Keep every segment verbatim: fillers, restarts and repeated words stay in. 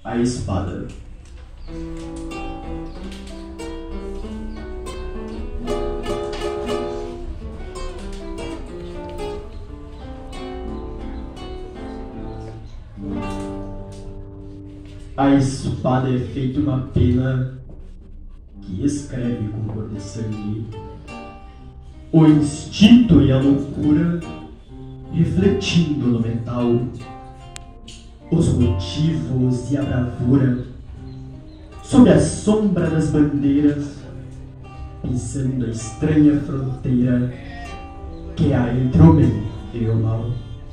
A espada. A espada é feita uma pena que escreve com cor de sangue o instinto e a loucura, refletindo no metal os motivos e a bravura, sob a sombra das bandeiras, pisando a estranha fronteira que há entre o bem e o mal.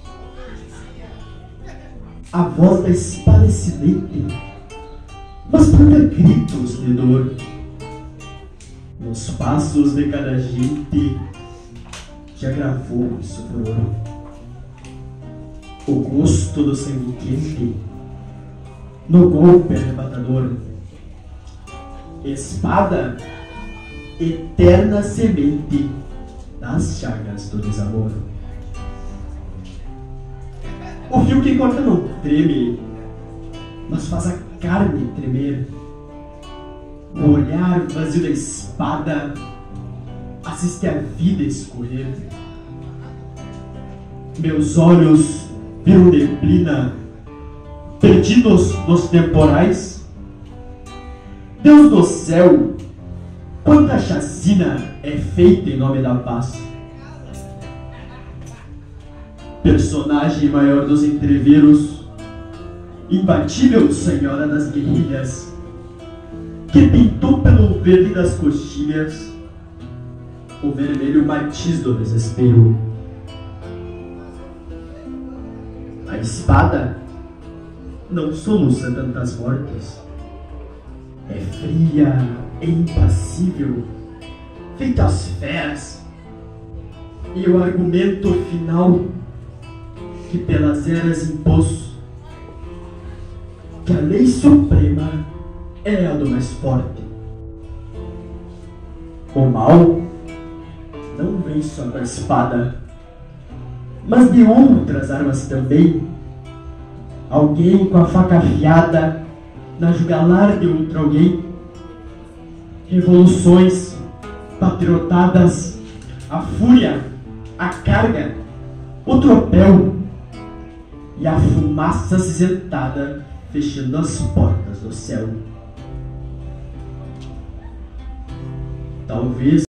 A voz da espada é silente, mas planta gritos de dor. Nos passos de cada gente já gravou isso furor. O gosto do sangue quente no golpe arrebatador. Espada, eterna semente das chagas do desamor. O fio que corta não treme, mas faz a carne tremer. O olhar vazio da espada assiste a vida escorrer. Meus olhos viram neblina, perdidos nos temporais. Deus do céu, quanta chacina é feita em nome da paz. Personagem maior dos entreveros, imbatível senhora das guerrilhas, que pintou pelo verde das coxilhas o vermelho matiz do desespero. A espada não soluça tantas mortes, é fria e impassível, feita às feras, e o argumento final que pelas eras impôs que a lei suprema é a do mais forte. O mal não vem só da espada, mas de outras armas também. Alguém com a faca afiada na jugular de outro alguém. Revoluções, patriotadas, a fúria, a carga, o tropel e a fumaça acinzentada fechando as portas do céu. Talvez